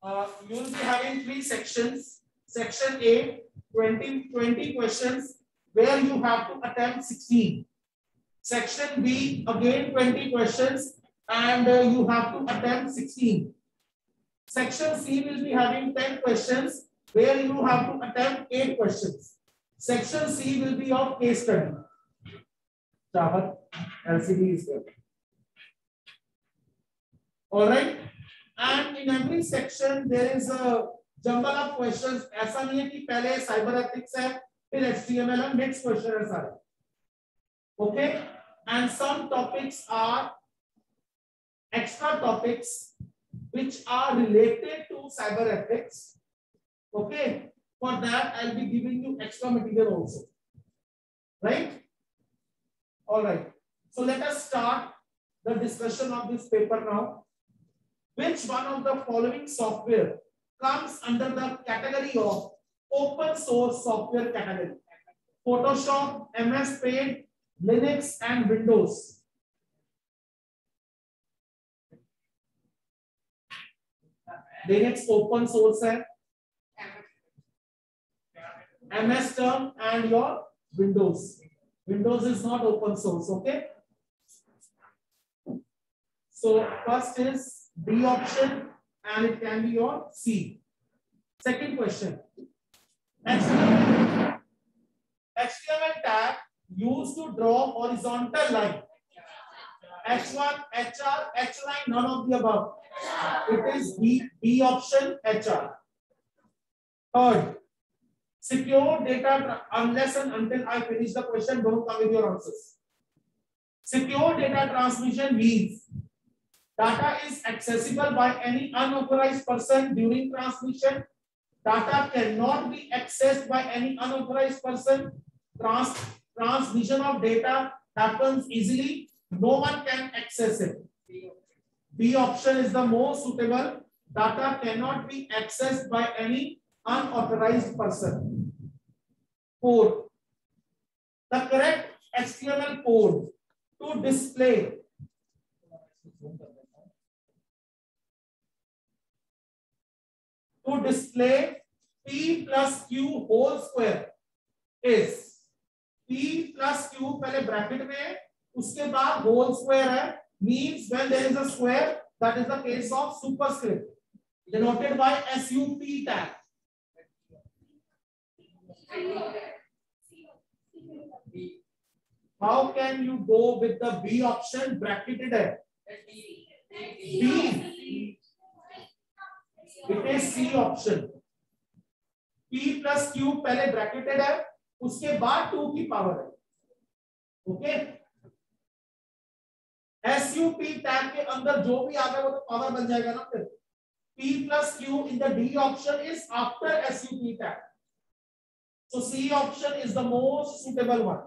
You will be having 3 sections. Section A, 20 questions where you have to attempt 16. Section B, again 20 questions and you have to attempt 16. Section C will be having 10 questions where you have to attempt 8 questions. Section C will be of case study. Chahat, LCD is there. All right. And in every section there is a jumble of questions. ऐसा नहीं है कि पहले cyber ethics है फिर HTML है next question है सारे. Okay. And some topics are extra topics which are related to cyber ethics. Okay. For that I'll be giving you extra material also. Right? All right. So let us start the discussion of this paper now. Which one of the following software comes under the category of open source software category? Photoshop, MS Paint, Linux and Windows. Linux open source है, MS term and your Windows. Windows is not open source, okay? So first is B option and it can be your C. Second question. HTML tag used to draw horizontal line. H1, HR, H line, none of the above. It is B option, HR. Third, secure data unless and until I finish the question, don't come with your answers. Secure data transmission means data is accessible by any unauthorized person during transmission. Data cannot be accessed by any unauthorized person. Transmission of data happens easily. No one can access it. B option is the most suitable. Data cannot be accessed by any unauthorized person. Fourth, the correct HTML code to display P plus Q whole square is P plus Q पहले bracket में उसके बाद whole square है, means when there is a square, that is the case of superscript denoted by SUP tag. How can you go with the B option bracketed है? B. It is C option. P plus Q पहले bracketed है, उसके बाद 2 की power है. Okay. SUP tag के अंदर जो भी आ गया वो तो पावर बन जाएगा ना फिर. P plus Q in the D option is after SUP tag. So C option is the most suitable one.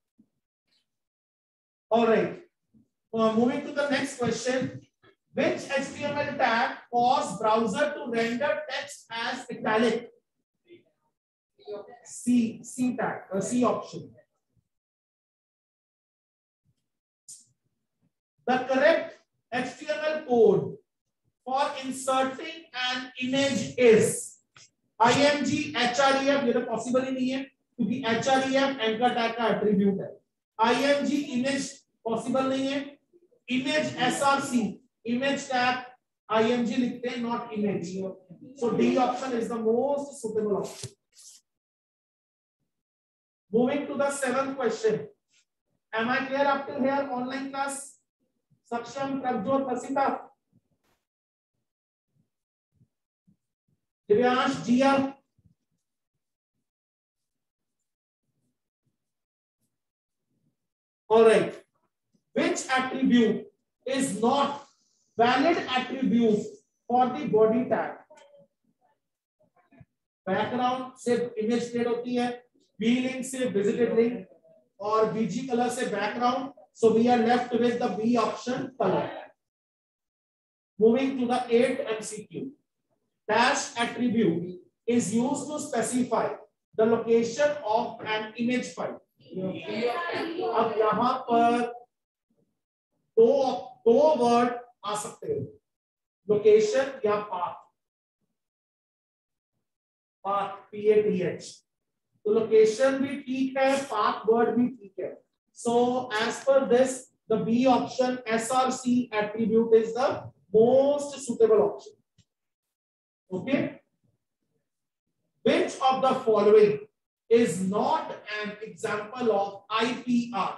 All right. Moving to the next question. Which HTML tag causes browser to render text as italic? C tag, C option. The correct HTML code for inserting an image is IMG href. ये तो possible ही नहीं है क्योंकि href anchor tag का attribute है. IMG image possible नहीं है. Image src image tag IMG लिखते हैं, not image. So D option is the most suitable option. Moving to the 7th question. Am I clear up till here? Online class. Saksham, Prabjot, Hasita, Divyansh, Jia. All right. Which attribute is not valid attribute for the body tag? Background से image create होती है, B link से visited link और BG color से background. So we are left with the B option color. Moving to the 8th MCQ. Dash attribute is used to specify the location of an image file. अब यहाँ पर दो word आ सकते हैं, location या path. PATH, तो location भी ठीक है, पाथ वर्ड भी ठीक है. So as per this, the B option SRC attribute is the most suitable option. Okay. Which of the following is not an example of IPR?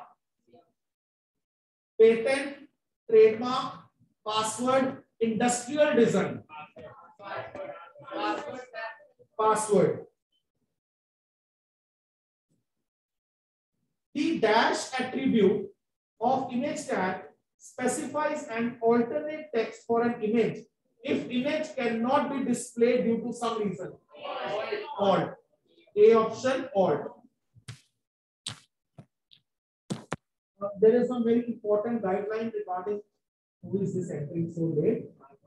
Patent, trademark, password, industrial design. Password. The dash attribute of image tag specifies an alternate text for an image if image cannot be displayed due to some reason. Alt. A option, alt. There is some very important guideline regarding who is this entering so late.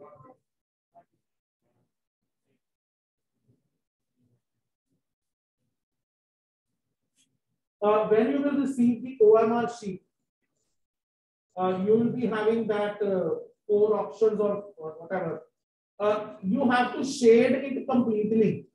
When you will receive the OMR sheet, you will be having that 4 options or whatever. You have to shade it completely.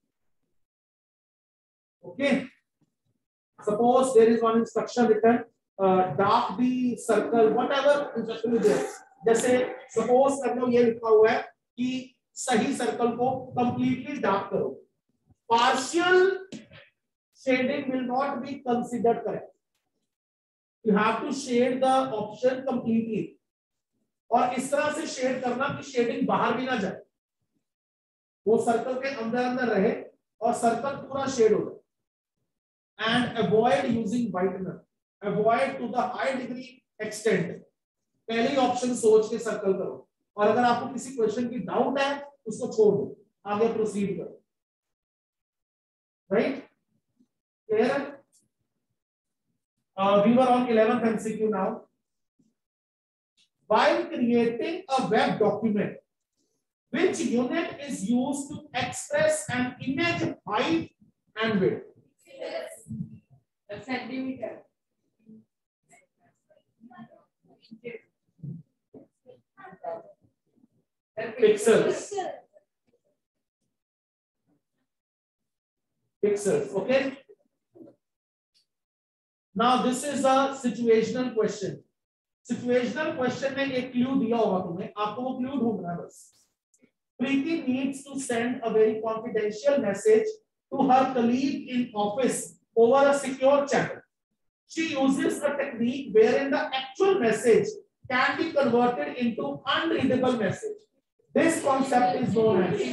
Okay. Suppose there is one instruction written, dark the circle, whatever instruction is there. जैसे suppose कर लो ये लिखा हुआ है कि सही circle को completely dark करो. Partial shading will not be considered correct. You have to shade the option completely. और इस तरह से शेड करना कि शेडिंग बाहर भी ना जाए, वो सर्कल के अंदर अंदर रहे और सर्कल पूरा शेड हो जाए. And avoid using whitener. Avoid to the high degree extent. पहले ऑप्शन सोच के सर्कल करो, और अगर आपको किसी क्वेश्चन की डाउट है उसको छोड़ दो, आगे प्रोसीड करो. Right? Clear? We were on 11th MCQ now. While creating a web document, which unit is used to express an image height and width? Centimeter. Pixels. Pixels. Okay. Now this is a situational question. Situational question में एक clue दिया होगा तुम्हें, आपको वो clue ढूंढना है बस. Preeti needs to send a very confidential message to her colleague in office over a secure channel. She uses a technique wherein the actual message can be converted into unreadable message. This concept is known as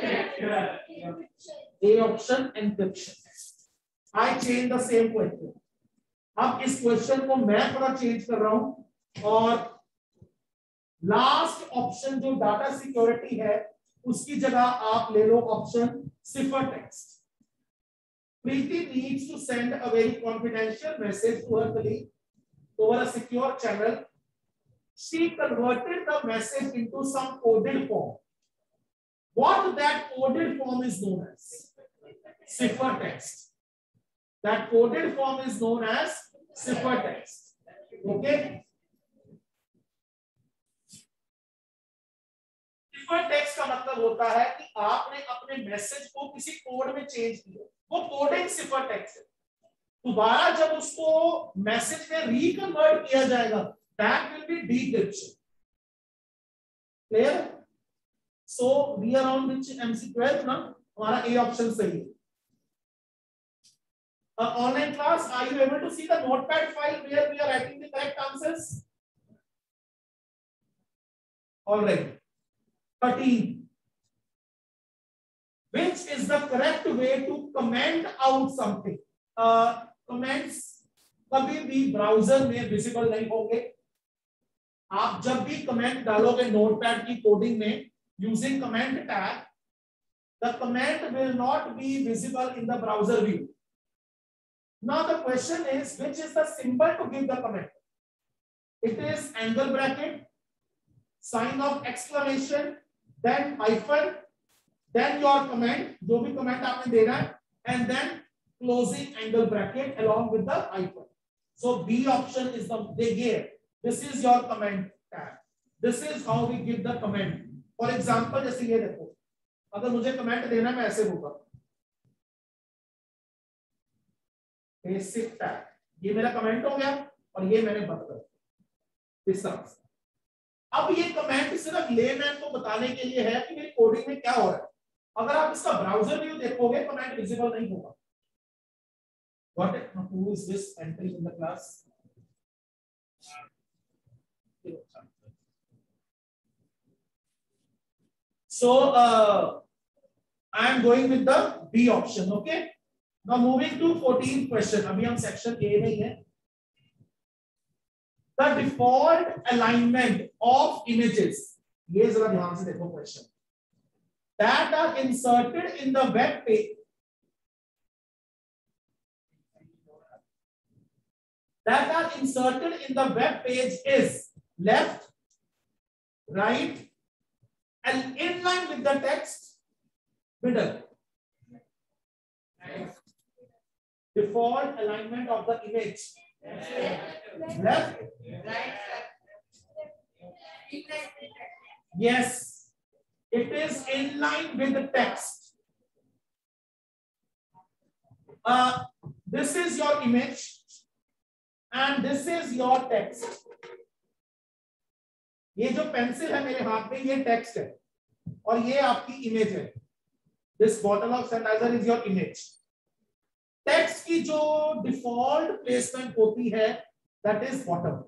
A option, encryption. I change the same question. अब इस question को मैं थोड़ा change कर रहा हूं और last option जो डाटा सिक्योरिटी है उसकी जगह आप ले लो option cipher text. Preeti needs to send a very confidential message to her colleague over a secure channel. She converted the message into some coded form. What that coded form is known as? Cipher text. That coded form is known as cipher text. Okay. Cipher text का मतलब होता है कि आपने अपने message को किसी code में चेंज किया, वो कोडिंग सिफर टेक्स्ट है. दोबारा जब उसको मैसेज में रिकन्वर्ट किया जाएगा, that will be decryption. Clear? So we are on which MC12 ना, हमारा A ऑप्शन सही है. Online class, are you able to see the notepad file where we are writing the correct answers? All right. 13. Which is the correct way to comment out something? Comments कभी भी browser में visible नहीं होंगे. आप जब भी comment डालोगे notepad की कोडिंग में using comment tag, the comment will not be visible in the browser view. Now the question is, which is the symbol to give the comment? It is angle bracket, sign of exclamation, then hyphen, then your comment, जो भी comment आपने देना है, and then closing angle bracket along with the hyphen. So B option is the they gave. This is your comment tag. This is how we give the comment. For example, जैसे ये देखो, अगर मुझे comment देना है मैं ऐसे होगा, बेसिक टैग, ये मेरा कमेंट हो गया और ये मैंने बंद कर दिया इस तरह से। अब ये कमेंट सिर्फ लेमैन को बताने के लिए है कि मेरी कोडिंग में क्या हो रहा है। अगर आप इसका ब्राउजर व्यू देखोगे कमेंट विजिबल नहीं होगा। What who is this entering in the class? So I am going with the B option. Okay. Now moving to 14th question. अभी हम section A में ही हैं. The default alignment of images. ये जरा ध्यान से देखो question. That are inserted in the web page. That are inserted in the web page is left, right, and in line with the text, middle. Default alignment of the image. Left, yes, it is in line with the text. This is your image and this is your text. ये जो pencil है मेरे हाथ में ये text है और ये आपकी इमेज है. This bottle of sanitizer is your image. Text की जो डिफॉल्ट प्लेसमेंट होती है that is bottom.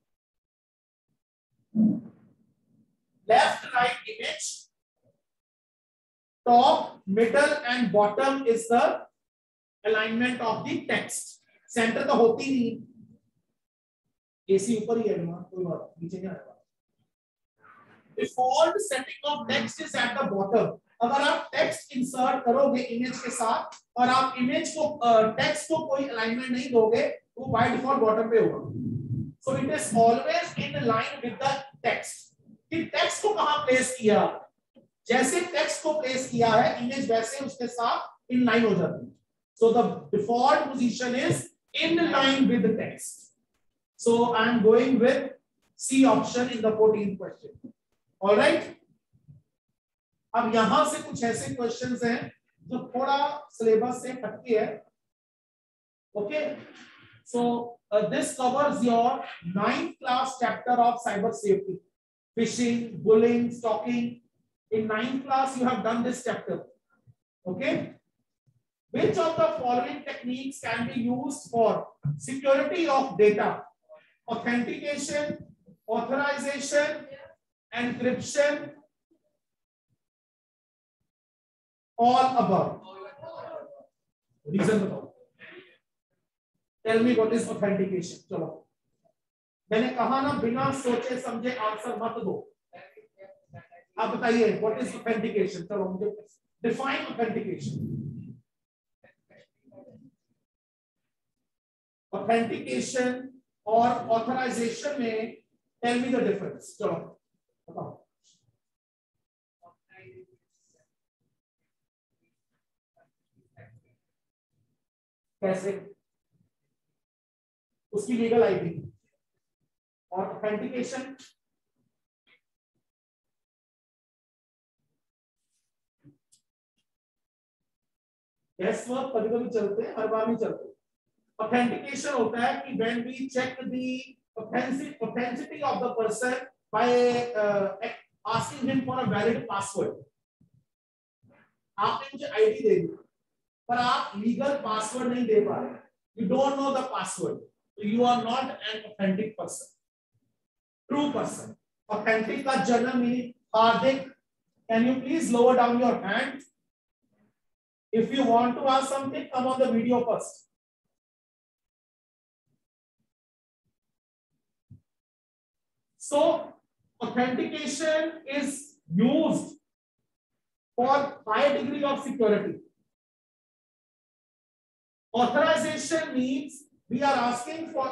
Left, right image, top, middle and bottom is the alignment of the text. Centre तो होती नहीं, एसी ऊपर ही है ना, कोई बात नीचे नहीं आएगा. Default setting of text is at the bottom. अगर आप टेक्स्ट इंसर्ट करोगे इमेज के साथ और आप इमेज को टेक्स्ट को कोई अलाइनमेंट नहीं दोगे तो बाय डिफॉल्ट बॉटम पे होगा. So it is always in line with the text. कि टेक्स्ट को कहां प्लेस किया, जैसे टेक्स्ट को प्लेस किया है इमेज वैसे उसके साथ इन लाइन हो जाती है. So the default position is in line with the text. So I am going with C option in the 14th question. All right. अब यहां से कुछ ऐसे क्वेश्चंस हैं जो थोड़ा सिलेबस से हटके है. Okay. So this covers your 9th class chapter of cyber safety. Phishing, bullying, stalking. In 9th class you have done this chapter. Okay. Which of the following techniques can be used for security of data? Authentication, authorization, encryption, all above. Reason बताओ. Tell me what is authentication. चलो, मैंने कहा ना बिना सोचे समझे answer मत दो. आप बताइए what is authentication. चलो मुझे define authentication. Authentication और authorization में tell me the difference. चलो बताओ. कैसे? उसकी लीगल आईडी और ऑथेंटिकेशन गैस वर्क कभी कभी चलते हैं, हर बार नहीं चलते. Authentication होता है कि when we check the authenticity of the person by asking him for a valid password. आपने मुझे आईडी दे दी पर आप लीगल पासवर्ड नहीं दे पा रहे. You don't know the password. So you are not an authentic person. True person. Authentic का जनरल मीनिंग. Hardik, can you please lower down your hand? If you want to ask something, come on the video first. So authentication is used for high degree of security. Authorization means we are asking for.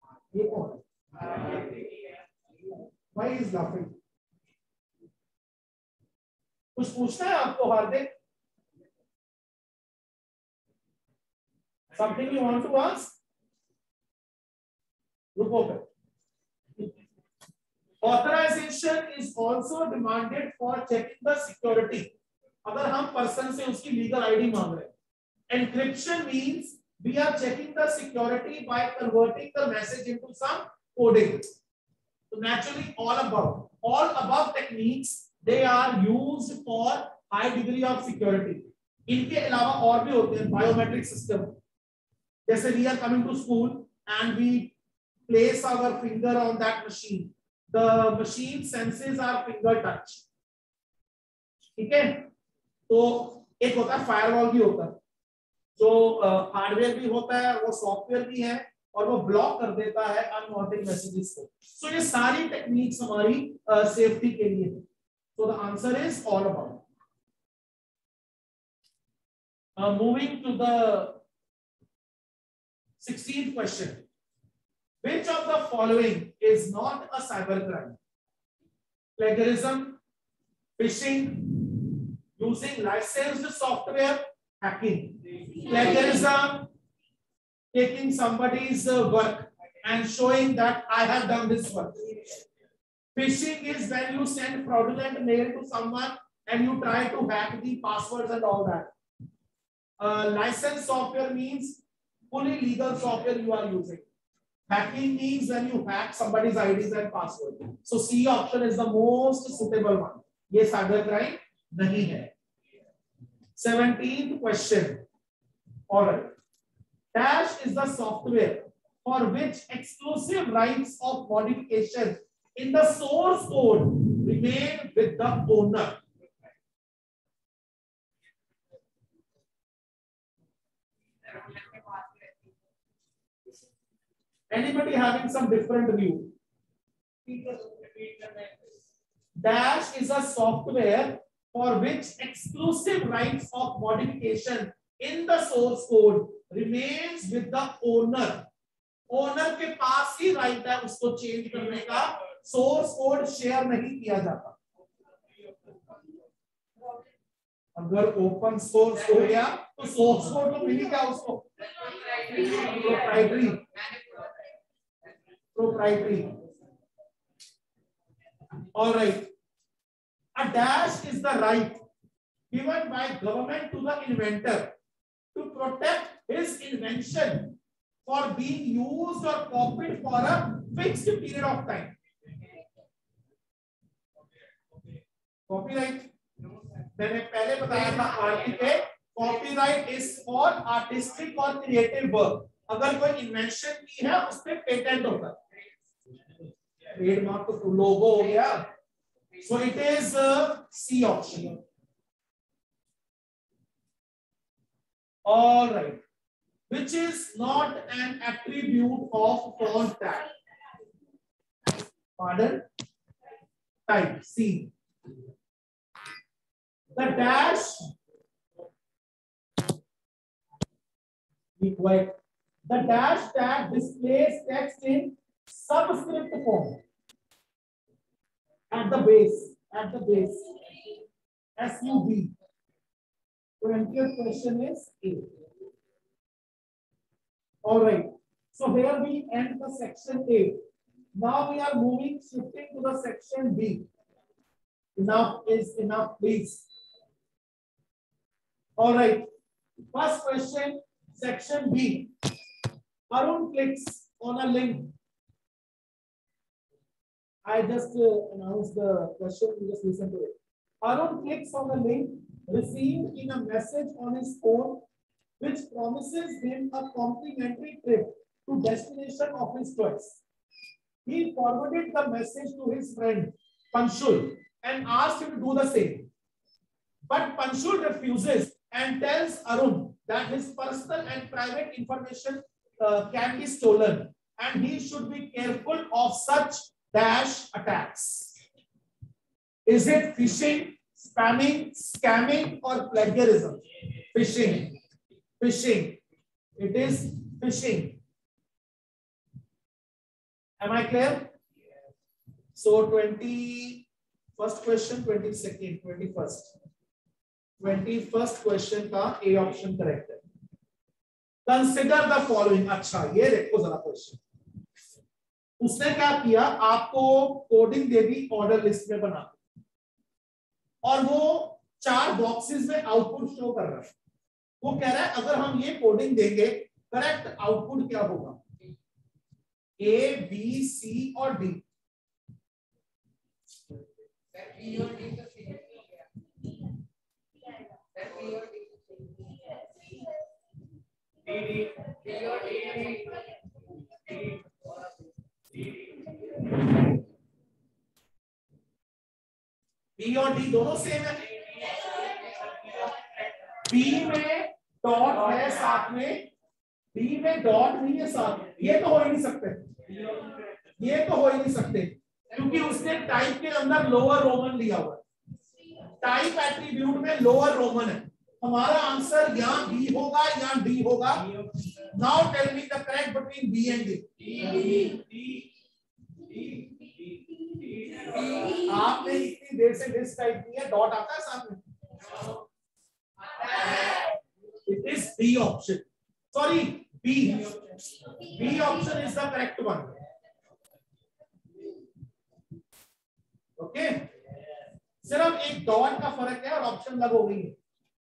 Why is laughing? कुछ पूछना है आपको हार्दिक? Something you want to ask? रुको पे. Authorization is also demanded for checking the security. अगर हम person से उसकी लीगल आईडी मांग रहे हैं. Encryption means we are checking the security by converting the message into some coding. So naturally, all above techniques, they are used for high degree of security. इनके अलावा और भी होते हैं biometric system. जैसे we are coming to school and we place our finger on that machine. The machine senses our finger touch. ठीक है? तो एक होता है firewall भी होता है. जो हार्डवेयर भी होता है, वो सॉफ्टवेयर भी है, और वो ब्लॉक कर देता है अनवांटेड मैसेजेस को. सो ये सारी टेक्निक्स हमारी सेफ्टी के लिए है. So the answer is all about. Moving to the 16th question. Which of the following is not a cybercrime? Plagiarism, phishing, using licensed software, hacking. Plagiarism, taking somebody's work and showing that I have done this work. Phishing is when you send fraudulent mail to someone and you try to hack the passwords and all that. Licensed software means fully legal software you are using. Hacking means when you hack somebody's IDs and password. So C option is the most suitable one. ये cyber crime नहीं है. 17th question. All right. Dash is the software for which exclusive rights of modification in the source code remain with the owner. Anybody having some different view? Dash is a software for which exclusive rights of modification in the source code remains with the owner. Owner के पास ही right है उसको change करने का. Source code share नहीं किया जाता. अगर ओपन सोर्स हो गया तो सोर्स कोड तो मिल गया उसको. Proprietary. All right. A dash is the right given by government to the inventor to protect his invention for being used or copied for a fixed period of time. Copyright. मैंने पहले बताया था RT पे, copyright is for artistic or creative work. अगर कोई invention की है उस पे पेटेंट होता है. ट्रेडमार्क तो लोगो हो गया. So it is C option. All right. Which is not an attribute of font tag? Pardon? Type C. The dash. Be quiet. The dash tag displays text in subscript form at the base. SUB. 20th question is A. All right. So here we end the section A. Now we are shifting to the section B. Enough is enough, please. All right. First question, section B. Arun clicks on a link. I just announced the question. You just listen to it. Arun clicks on a link received in a message on his phone, which promises him a complimentary trip to destination of his choice. He forwarded the message to his friend Panshul and asked him to do the same. But Panshul refuses and tells Arun that his personal and private information can be stolen and he should be careful of such dash attacks. Is it phishing, spamming, scamming, or plagiarism? Phishing. Phishing. It is phishing. Am I clear? So 21st question, 22nd, 21st. 21st question का A option correct है. Consider the following. अच्छा, ये देखो जरा question. उसने क्या किया, आपको कोडिंग दे दी ऑर्डर लिस्ट में बना, और वो 4 बॉक्सेस में आउटपुट शो कर रहा है. वो कह रहा है अगर हम ये कोडिंग देंगे करेक्ट आउटपुट क्या होगा? ए, बी, सी और डी। बी और डी दोनों सेम है। बी में डॉट है साथ में, डी में डॉट नहीं है साथ में। ये तो हो ही नहीं सकते, ये तो हो ही नहीं सकते, क्योंकि उसने टाइप के अंदर लोअर रोमन लिया हुआ है। टाइप एट्रीब्यूट में लोअर रोमन है। हमारा आंसर या बी होगा या डी होगा। Now tell me the correct between B and D. आपने इतनी देर से लिस्ट टाइप की है, डॉट आता है साथ में? It is B option, sorry B. B option is the correct one. Okay, सिर्फ एक डॉट का फर्क है और ऑप्शन लग हो गई है।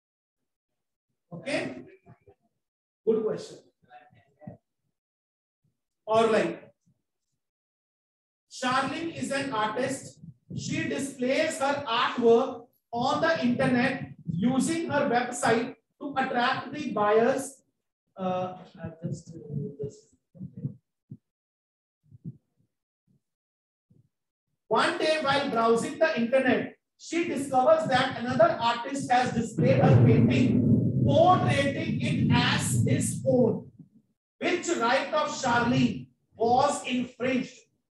Okay, good question. Alright, Charlene is an artist. She displays her artwork on the internet using her website to attract the buyers. One day, while browsing the internet, she discovers that another artist has displayed her painting, portraying it as his own. Which right of Charlene was infringed?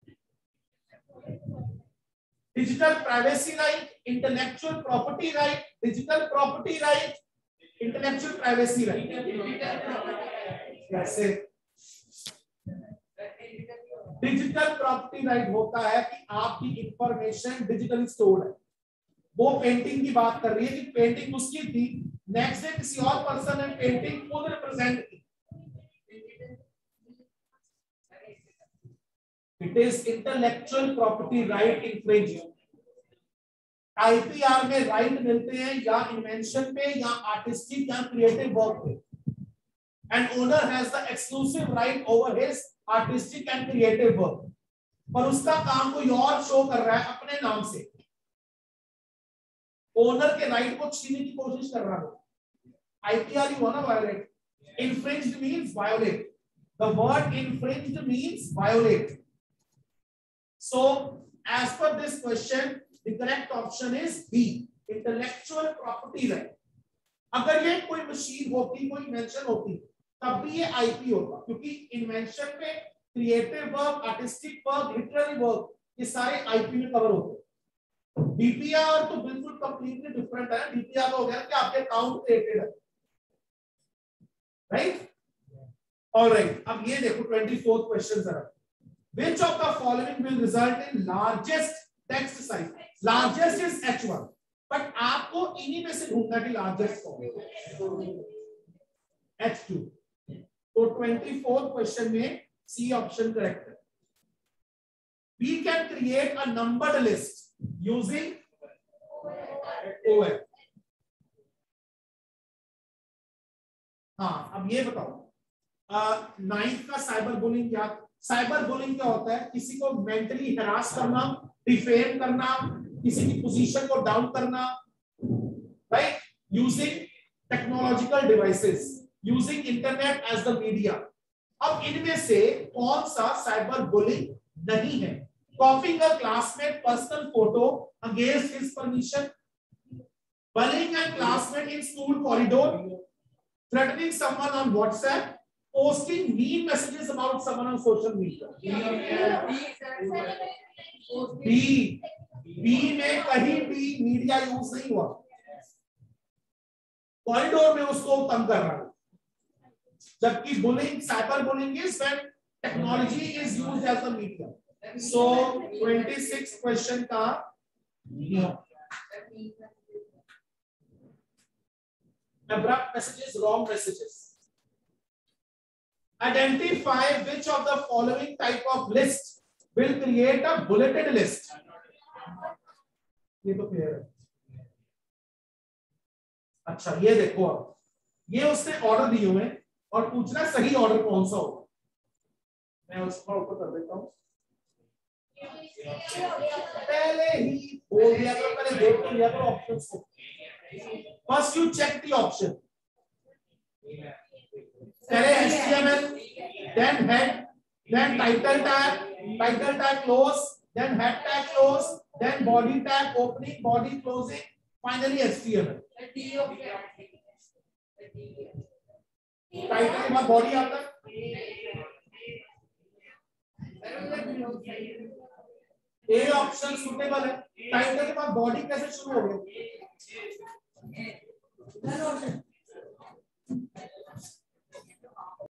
Digital privacy right, intellectual property right, digital property right, intellectual privacy right. कैसे? Digital property right होता है कि आपकी information digitally stored है। वो painting की बात कर रही है कि पेंटिंग उसकी थी, नेक्स्ट डे किसी और पर्सन ने पेंटिंग खुद रिप्रेजेंट की। It is intellectual property right infringement. IPR में राइट मिलते हैं या इन्वेंशन पे या आर्टिस्टिक या क्रिएटिव वर्क पे, and owner has the exclusive right over his artistic and creative work. पर उसका काम कोई और शो कर रहा है अपने नाम से, ओनर के राइट को छीनने की कोशिश कर रहा है। IPR ही हुआ ना violate. Infringed means violate. The word infringed means violate. So, as per this question, the correct option is B, intellectual property right. अगर ये कोई मशीन होती, कोई इन्वेंशन होती, तब भी ये IP होता, क्योंकि इन्वेंशन पे creative work, artistic work, literary work, ये सारे IP में कवर होते हैं। DPR तो बिल्कुल कंप्लीटली डिफरेंट है। DPR हो गया कि आपके अकाउंट क्रिएटेड है, राइट? ऑलराइट, अब ये देखो 24th क्वेश्चन जरा। Which of the following will result in largest text size? Largest is H1, but आपको इन्हीं में से ढूंढना कि largest कौन है। H2। तो 24th क्वेश्चन में C ऑप्शन करेक्ट है। We can create a numbered list using OF। हाँ, अब ये बताओ, 9th का साइबर बुलिंग क्या? साइबर बुलिंग क्या होता है? किसी को मेंटली हरास करना, डिफेम करना, किसी की पोजीशन को डाउन करना, right? Using technological devices, using internet as the media. अब इनमें से कौन सा साइबर बुलिंग नहीं है? Copying a classmate personal photo against his permission, bullying a classmate in school corridor, threatening someone on WhatsApp, posting mean messages about someone on social media. B में कहीं भी मीडिया यूज नहीं हुआ, corridor में उसको तंग कर रहा है, जबकि bullying, cyber bullying is when technology is used as the media. So 26 क्वेश्चन का abrupt messages, wrong messages. Identify which of the following type of list will create a bulleted list. ये तो क्लियर है। अच्छा, ये देखो, अब ये उसने ऑर्डर दिए हुए, और पूछना सही ऑर्डर कौन सा होगा। मैं उसको ऊपर कर देता हूं, पहले ही बोल दिया करो, पहले देख तो लिया करो ऑप्शंस को। First you check the option, पहले HTML, then head, then title tag close, then head tag close, then body tag opening, body closing, finally HTML। Title के बाद बॉडी आता है, ए ऑप्शन सुटेबल है। टाइटल के बाद body कैसे शुरू हो गई?